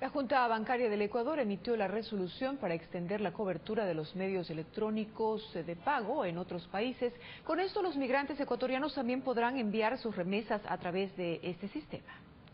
La Junta Bancaria del Ecuador emitió la resolución para extender la cobertura de los medios electrónicos de pago en otros países. Con esto, los migrantes ecuatorianos también podrán enviar sus remesas a través de este sistema.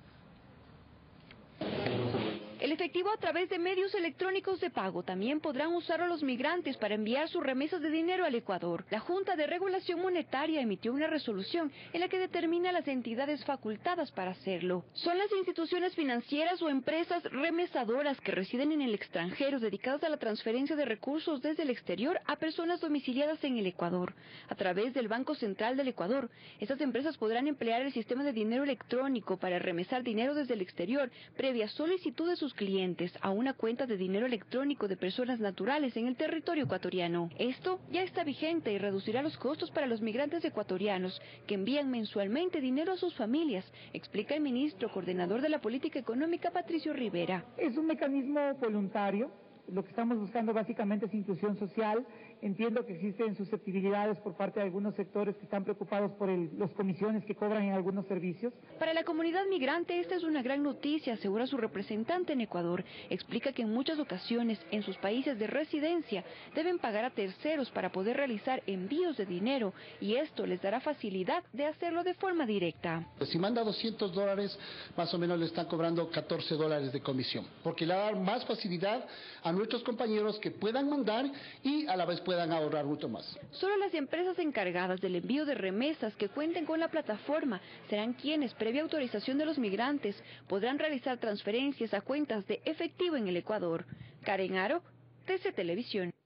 El efectivo a través de medios electrónicos de pago también podrán usarlo los migrantes para enviar sus remesas de dinero al Ecuador. La Junta de Regulación Monetaria emitió una resolución en la que determina las entidades facultadas para hacerlo. Son las instituciones financieras o empresas remesadoras que residen en el extranjero dedicadas a la transferencia de recursos desde el exterior a personas domiciliadas en el Ecuador. A través del Banco Central del Ecuador, estas empresas podrán emplear el sistema de dinero electrónico para remesar dinero desde el exterior previa solicitud de sus clientes a una cuenta de dinero electrónico de personas naturales en el territorio ecuatoriano. Esto ya está vigente y reducirá los costos para los migrantes ecuatorianos que envían mensualmente dinero a sus familias, explica el ministro coordinador de la política económica, Patricio Rivera. Es un mecanismo voluntario. Lo que estamos buscando básicamente es inclusión social. Entiendo que existen susceptibilidades por parte de algunos sectores que están preocupados por las comisiones que cobran en algunos servicios. Para la comunidad migrante esta es una gran noticia, asegura su representante en Ecuador. Explica que en muchas ocasiones en sus países de residencia deben pagar a terceros para poder realizar envíos de dinero y esto les dará facilidad de hacerlo de forma directa. Si manda $200, más o menos le están cobrando $14 de comisión, porque le va a dar más facilidad a nuestros compañeros que puedan mandar y a la vez puedan ahorrar mucho más. Solo las empresas encargadas del envío de remesas que cuenten con la plataforma serán quienes, previa autorización de los migrantes, podrán realizar transferencias a cuentas de efectivo en el Ecuador. Karen Aro, TC Televisión.